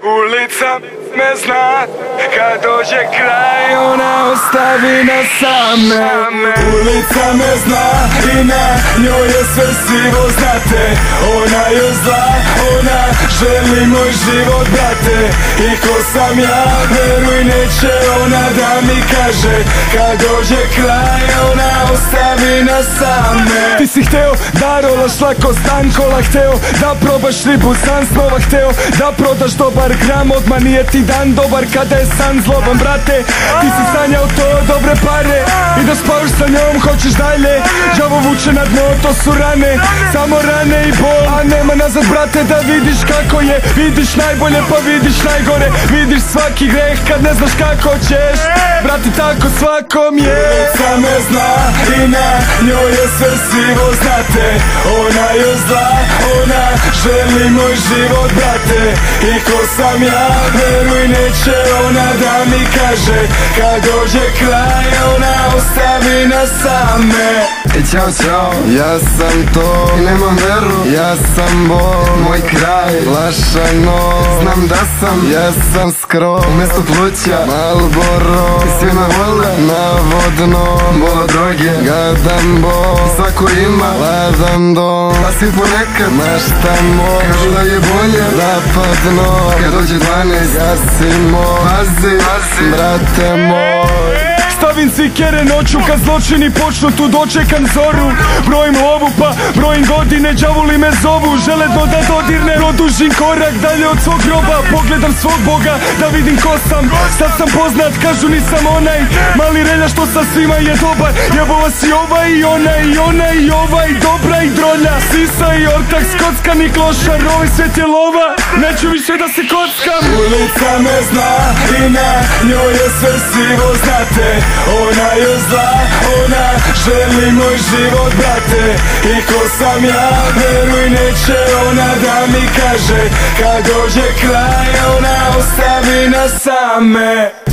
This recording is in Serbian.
Ulica me zna, kad dođe kraj ona ostavi nas same. Ulica me zna i na njoj je sve sivo, znate. Ona je zla, ona želi moj život, brate. I ko sam ja, veruj, neće ona da mi kaže, kad dođe kraj ona ostavi nas same. Ti si hteo da rolaš lako stan kola, hteo da probaš ribu san snova, hteo da prodaš dobar gram, odmah nije ti dan dobar kada je san zloban, brate. Ti si sanjao to, dobre pare, i da spavaš sa njom, hoćeš dalje. Đavo vuče na dno, to su rane, samo rane i bol, a nema nazad, brate, da vidiš kako je. Vidiš najbolje pa vidiš najgore, vidiš svaki greh kad ne znaš kako ćeš, brate, tako svakom je. Ulica me zna i na njoj je sve sivo, znate. Ona je zla, ona želi moj život, brate. I ko sam ja, veruj, neće ona da mi kaže, kad dođe kraj ona ostavi nas same. Ćao, čao, ja sam to, nemam veru, ja sam bol, moj kraj, lašano. Znam da sam, ja sam skro, umjesto pluća, Malboro. Svi me vole, navodno, bolo droge, gadan bol. Svako ima ladan dom, a svi ponekad maštamo. Kažu da je bolje zapadno, kad dođe 12, gasimo. Pazi, brate moj. Stavim cvikere noću kad zločini počnu, tu dočekam zoru. Brojim lovu pa brojim godine, đavoli me zovu. Želedno da dodirne, produžim korak dalje od svog groba. Pogledam svog Boga da vidim ko sam. Sad sam poznat, kažu nisam onaj mali relja što sa svima je dobar. Jebo vas i ova i ona i ona i ova i dobra i drolja. Sisa i ortak, skockani klošar, ovaj svet je lova, neću više da se kockam. Ulica me zna i na njoj je sve sivo, znate. Ona je zla, ona želi moj život, brate. I ko sam ja, veruj, neće ona da mi kaže, kad dođe kraj ona ostavi nas same.